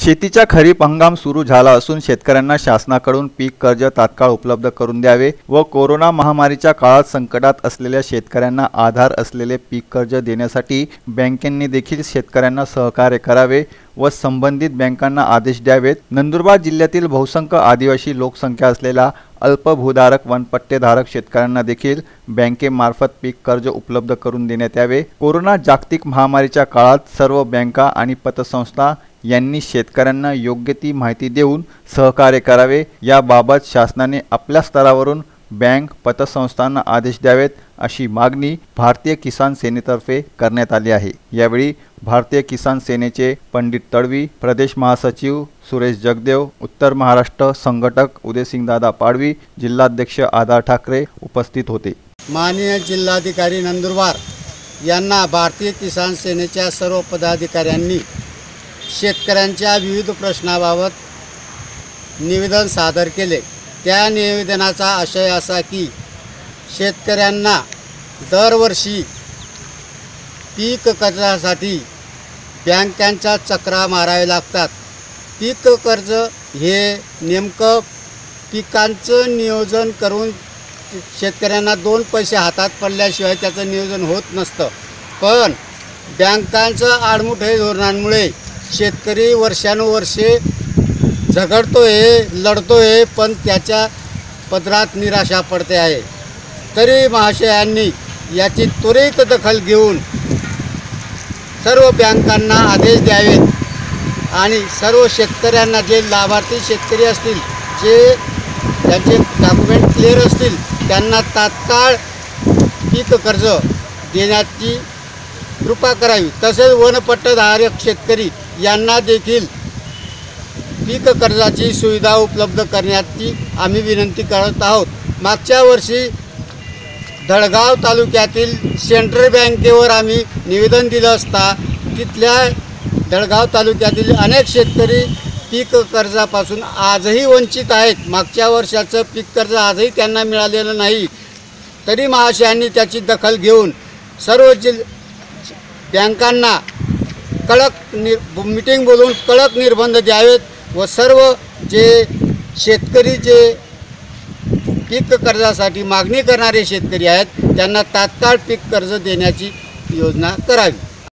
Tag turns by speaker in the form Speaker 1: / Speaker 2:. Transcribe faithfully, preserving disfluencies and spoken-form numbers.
Speaker 1: शेतीचा खरीप हंगाम सुरू झाला असून शेतकऱ्यांना शासनाकडून पीक कर्ज तात्काळ उपलब्ध करून द्यावे व कोरोना महामारीच्या काळात संकटात असलेल्या शेतकऱ्यांना आधार असलेले पीक कर्ज देण्यासाठी बँकेंनी देखील शेतकऱ्यांना सहकार्य करावे व संबंधित बँकांना आदेश द्यावेत। नंदुरबार जिल्ह्यातील बहुसंख्य आदिवासी लोकसंख्या असलेल्या अल्पभूधारक वनपट्टेधारक शेतकऱ्यांना देखील बँकेमार्फत पीक कर्ज उपलब्ध करून देण्यात यावे। कोरोना जागतिक महामारीच्या काळात सर्व बँका आणि पतसंस्था यांनी शेतकऱ्यांना योग्य ती माहिती देऊन सहकार्य करावे। याबाबत शासनाने आपल्या स्तरावरून बँक पतसंस्थांना आदेश द्यावेत अशी मागणी भारतीय किसान सेनेतर्फे करण्यात आली आहे। यावेळी भारतीय किसान सेनेचे पंडित तडवी, प्रदेश महासचिव सुरेश जगदेव, उत्तर महाराष्ट्र संघटक उदयसिंगदादा पाडवी, जिल्हाध्यक्ष आधार ठाकरे उपस्थित होते।
Speaker 2: माननीय जिल्हाधिकारी नंदुरबार यांना भारतीय किसान सेनेच्या सर्व पदाधिकाऱ्यांनी शेतकऱ्यांच्या विविध प्रश्नाबाबत निवेदन सादर केले। त्या निवेदनाचा आशय असा की शेतकऱ्यांना दरवर्षी पीक कर्जासाठी बँकांच्या चक्रा मारावे लागतात। पीक कर्ज हे नेमकं पिकांचं नियोजन करून शेतकऱ्यांना दोन पैसे हातात पडल्याशिवाय त्याचं नियोजन होत नसतं, पण बँकांचं आडमुठे धोरणांमुळे शेतकरी वर्षानुवर्षे झगडतोय, लढतोय, पण त्याच्या पदरात निराशा पडते आहे। तरी महाशयांनी याची त्वरित दखल घेऊन सर्व बँकांना आदेश द्यावेत आणि सर्व शेतकऱ्यांना, जे लाभार्थी शेतकरी असतील, जे त्यांचे डॉक्युमेंट क्लिअर असतील, त्यांना तात्काळ पीक कर्ज देण्याची कृपा करावी। तसेच वनपट्टेधारक शेतकरी यांना देखील पीक कर्जाची सुविधा उपलब्ध करण्याची आम्ही विनंती करत आहोत। मागच्या वर्षी धडगाव तालुक्यातील सेंट्रल बँकेवर आम्ही निवेदन दिलं असता तिथल्या धडगाव तालुक्यातील अनेक शेतकरी पीक कर्जापासून आजही वंचित आहेत। मागच्या वर्षाचं पीक कर्ज आजही त्यांना मिळालेलं नाही। तरी महाशयांनी त्याची दखल घेऊन सर्व जिल बँकांना कडक नि मीटिंग बोलवून कडक निर्बंध द्यावेत व सर्व जे शेतकरी जे पीक कर्जासाठी मागणी करणारे शेतकरी आहेत त्यांना तात्काळ पीक कर्ज देण्याची योजना करावी।